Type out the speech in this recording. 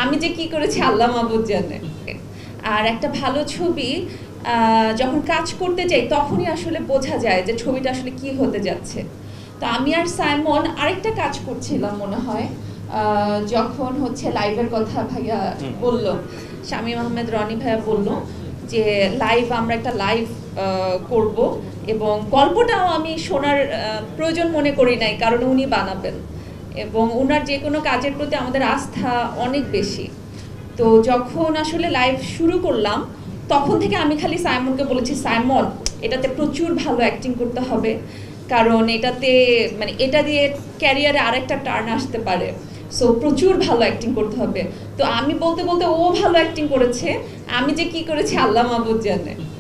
আমি যে কি করেছি আল্লাহ মাবুদ জানে। আর একটা ভালো ছবি যখন কাজ করতে যাই তখনই আসলে বোঝা যায় যে ছবিটা আসলে কি হতে যাচ্ছে। তো আমি আর সাইমন আরেকটা কাজ করছিলাম মনে হয়, যখন হচ্ছে লাইভের কথা ভাইয়া বলল, শামীম আহমেদ রনি ভাইয়া বলল যে আমরা একটা লাইভ করব, এবং গল্পটাও আমি শোনার প্রয়োজন মনে করি নাই, কারণ উনি বানাবেন এবং ওনার যে কোনো কাজের প্রতি আমাদের আস্থা অনেক বেশি। তো যখন আসলে লাইভ শুরু করলাম তখন থেকে আমি খালি সাইমনকে বলেছি, সাইমন এটাতে প্রচুর ভালো অ্যাক্টিং করতে হবে, কারণ এটাতে মানে এটা দিয়ে ক্যারিয়ারে আরেকটা টার্ন আসতে পারে, সো প্রচুর ভালো অ্যাক্টিং করতে হবে। তো আমি বলতে বলতে ও ভালো অ্যাক্টিং করেছে, আমি যে কি করেছি আল্লাহ মাবুদ জানে।